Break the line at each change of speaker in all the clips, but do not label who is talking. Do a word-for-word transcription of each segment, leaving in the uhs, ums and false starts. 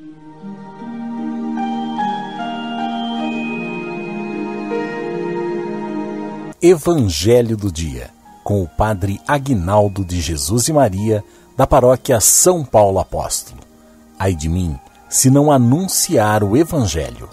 Evangelho do Dia, com o Padre Aguinaldo de Jesus e Maria, da paróquia São Paulo Apóstolo. Ai de mim, se não anunciar o Evangelho.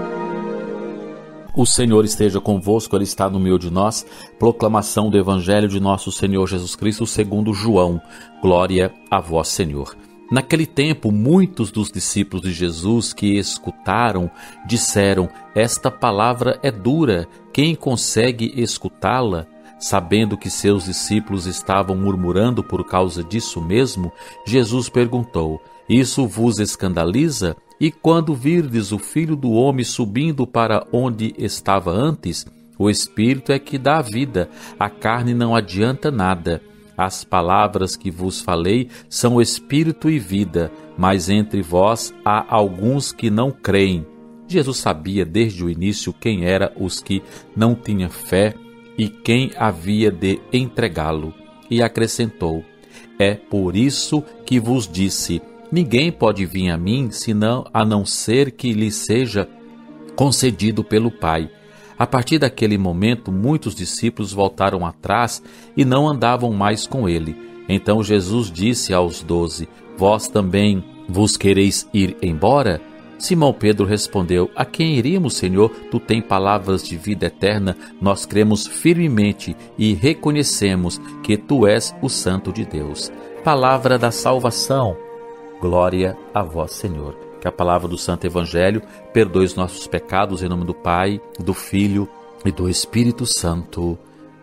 O Senhor esteja convosco, Ele está no meio de nós. Proclamação do Evangelho de nosso Senhor Jesus Cristo segundo João. Glória a vós, Senhor. Naquele tempo, muitos dos discípulos de Jesus que escutaram disseram: esta palavra é dura, quem consegue escutá-la? Sabendo que seus discípulos estavam murmurando por causa disso mesmo, Jesus perguntou: isso vos escandaliza? E quando virdes o Filho do Homem subindo para onde estava antes, o Espírito é que dá a vida, a carne não adianta nada. As palavras que vos falei são espírito e vida, mas entre vós há alguns que não creem. Jesus sabia desde o início quem eram os que não tinham fé e quem havia de entregá-lo. E acrescentou: é por isso que vos disse, ninguém pode vir a mim senão a não ser que lhe seja concedido pelo Pai. A partir daquele momento, muitos discípulos voltaram atrás e não andavam mais com ele. Então Jesus disse aos doze: vós também vos quereis ir embora? Simão Pedro respondeu: a quem iríamos, Senhor? Tu tens palavras de vida eterna, nós cremos firmemente e reconhecemos que tu és o Santo de Deus. Palavra da salvação. Glória a vós, Senhor. Que a palavra do Santo Evangelho perdoe os nossos pecados, em nome do Pai, do Filho e do Espírito Santo.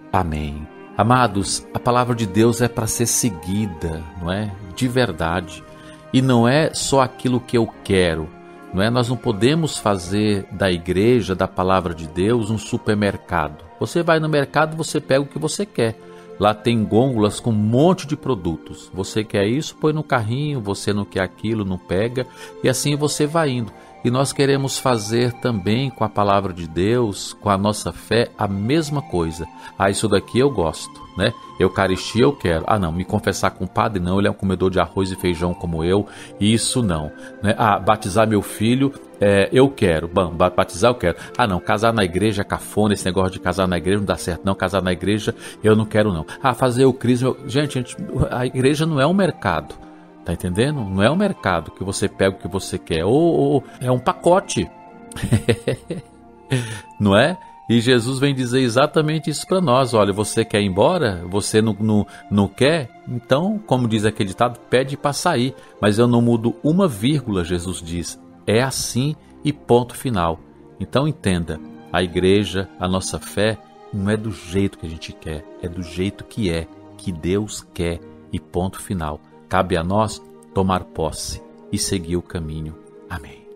Amém. Amados, a palavra de Deus é para ser seguida, não é? De verdade. E não é só aquilo que eu quero, não é? Nós não podemos fazer da igreja, da palavra de Deus, um supermercado. Você vai no mercado, você pega o que você quer. Lá tem gôndolas com um monte de produtos. Você quer isso, põe no carrinho, você não quer aquilo, não pega, e assim você vai indo. E nós queremos fazer também com a palavra de Deus, com a nossa fé, a mesma coisa. Ah, isso daqui eu gosto, né? Eucaristia eu quero. Ah, não, me confessar com o padre não, ele é um comedor de arroz e feijão como eu, isso não, né? Ah, batizar meu filho, é, eu quero. Bom, batizar eu quero. Ah, não, casar na igreja é cafona, esse negócio de casar na igreja não dá certo não, casar na igreja eu não quero não. Ah, fazer o crisma, eu... gente, gente, a igreja não é um mercado. Tá entendendo? Não é um mercado que você pega o que você quer. Ou, ou é um pacote. Não é? E Jesus vem dizer exatamente isso para nós. Olha, você quer ir embora? Você não, não, não quer? Então, como diz aquele ditado, pede para sair. Mas eu não mudo uma vírgula, Jesus diz. É assim e ponto final. Então entenda, a igreja, a nossa fé, não é do jeito que a gente quer. É do jeito que é, que Deus quer e ponto final. Cabe a nós tomar posse e seguir o caminho. Amém.